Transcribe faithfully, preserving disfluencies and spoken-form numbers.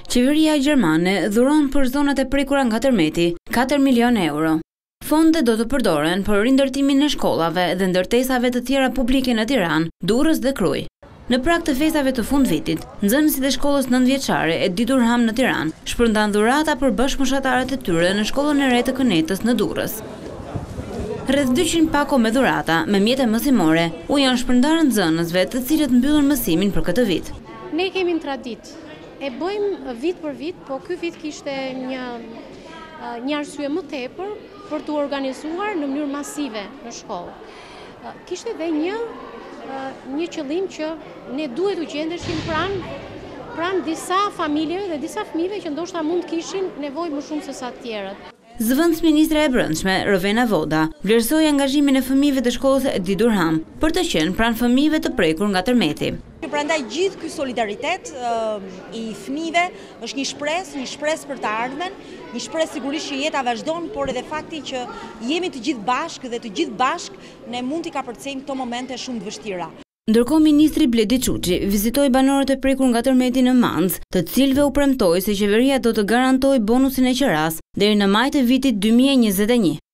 Qeveria gjermane dhuron për zonat e prekura nga tërmeti katër milionë euro. Fondet do të përdoren për rindërtimin e shkollave dhe ndërtesave të tjera publike në Tiranë, Durrës dhe Krujë. Në prag të festave të fundvitit, nxënësit e shkollës nëntëvjeçare e Di Durham në Tiranë shpërndan dhurata për bashkëmoshatarët e tyre në shkollën e re të Kënetës në Durrës. Rreth dyqind pako me dhurata me mjete mësimore u janë shpërndarë nxënësve të cilët mbyllën mësimin për këtë vit. Ne kemi një traditë. E bëjmë vit për vit, po ky vit kishte një, një arsye më tepër për të organizuar në mënyrë masive në shkollë. Kishte edhe një, një qëllim që ne duhet u gjendeshim pranë pranë disa familjeve dhe disa fëmijëve që ndoshta mund të kishin nevojë më shumë se sa të tjerët. Zëvendës ministre e brendshme, Rovena Voda, vlerësoi angazhimin e fëmijëve të shkollës Di Durham për të qenë pranë fëmijëve të prekur nga tërmeti. Prandaj gjithë ky solidaritet uh, i fëmijëve është një shpresë, një shpresë për të ardhmen, një shpresë sigurisht që jeta vazhdon, por edhe fakti që jemi të gjithë bashkë dhe të gjithë bashkë ne mund t'i kapërcejmë këto momente shumë të vështira. Ndërkohë ministri Bledi Çuçi vizitoi banorët e prekur nga tërmeti në Mancë, të cilëve u premtoi se qeveria do të garantojë bonusin e qeras deri në maj të vitit dy mijë e njëzet e një.